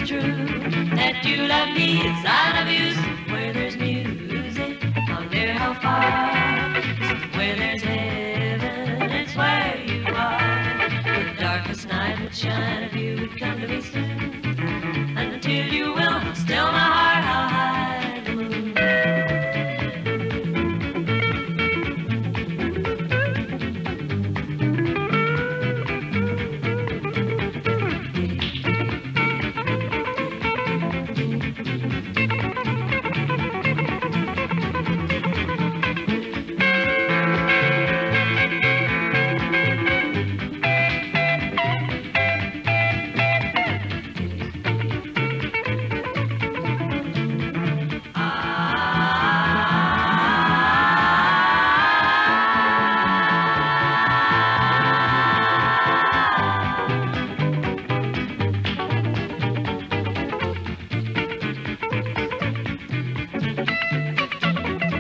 true that you love me as I love you. Somewhere there's music, wonder how far. Somewhere there's heaven, it's where you are. The darkest night would shine if you would come to me soon. And until you will, still my heart, how high the moon.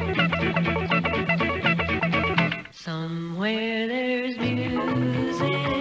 Somewhere there's music,